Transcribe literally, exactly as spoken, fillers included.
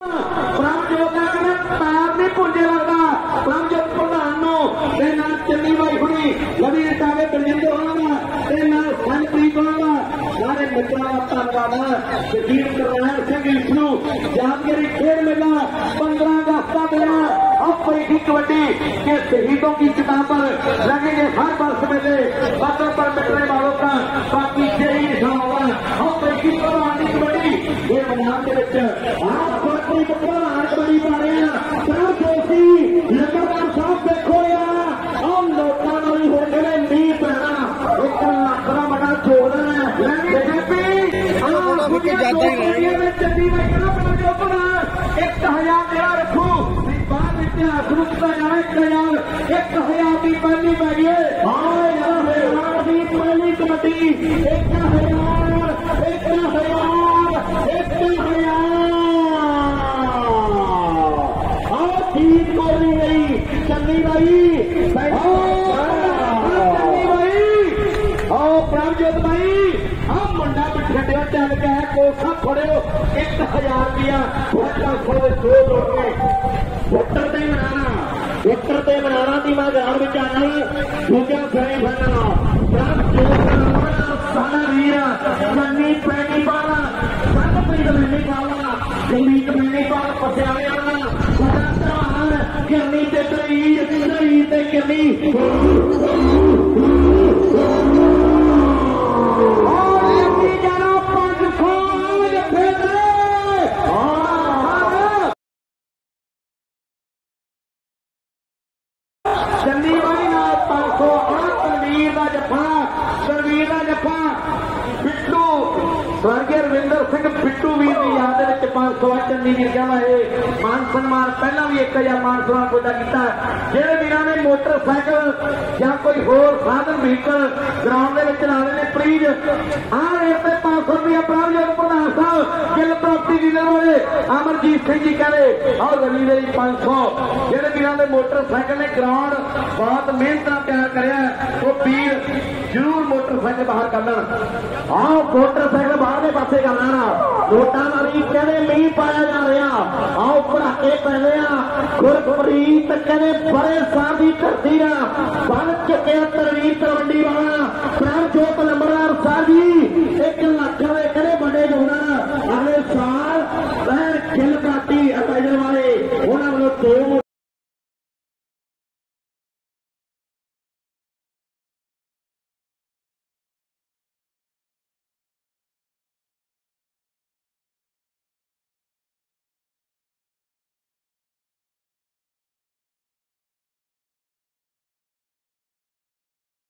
प्रभजोत का कहना पैर नहीं पुंजे लगता प्रभजोत प्रधान नो ते नाल चन्नी भाई हुणी लवी टावे बलजिंदर होना ते नाल मनप्रीत होना सारे मित्रों का धन्यवाद जगीर करनाल सिंह इसनू जामगिरी खेल मेला पंद्रह अगस्त का मेला अब पड़ेगी कबड्डी के शहीदों की किताब पर लगेंगे हर वर्ष मेले पत्थर पर मिटने वालों का बाकी यही निशान होगा अब पड़ेगी पुरानी कबड्डी ये मैदान के विच आप कोई पुराना कबड्डी पा रहे हैं सर जोशी लगातार साफ देखो यार हम लोगों ने भी हो गए नी पहना एक लाखरा बड़ा जोड़ है जाता ही रहेगा चंदी भाई का बड़ा जो बना एक हजार मेरा रखो बात इतिहास रुकता जाए एक हजार एक हजार की पहली बैठिए हाँ यार की पहली कबड्डी एक हजार एक हजार एक हजार और ठीक बोली गई चंदी भाई चंदी भाई और प्रभजोत भाई हम मुंडा बिठे चल गया कोसा थोड़े एक हजार रुपया दो लोगे वोटर से बनाना वोटर से बनाना थी मैं ग्राउंड में आना दूजा सही बनना सारा वीर मन्नी पैनी पाला सब पीड़ मैंने पाला जमीन मैंने पाला पसियाने वाला बड़ा त्योहार करनी ते तरीर तरीर ते करनी चंदी भाई ना पांच सौ तनवीर का जफा तनवीर का जफा बिट्टू स्वर्गीय रविंदर सिंह बिट्टू वीर की याद पांच सौ चंदी वीर कहना है मान सम्मान पहला भी एक हजार मान सम्मान पूरा किया जेडे वीर ने मोटरसाइकिल या कोई होर साधन व्हीकल ग्राउंड में चला रहे हैं प्लीज आ रेट पे पांच सौ रुपया प्रभजोत प्रधान साहब गिल प्रॉपर्टी डीलर वाले अमरजीत सिंह जी कह रहे और रवि जी पांच सौ जेडे वीर ने मोटरसाइकिल ने ग्राउंड बहुत मेहनत तैयार कराया वो वीर जरूर मोटरसाइकिल बाहर कर लेना आओ मोटरसाइकिल बाहर के पासे कर लेना वोटा वाली कहने नहीं पाया जा रहा आओ पढ़ाके पहले गुरप्रीत कहने बड़े साधी धरती बन चुके तलवीर तलवंडी वाला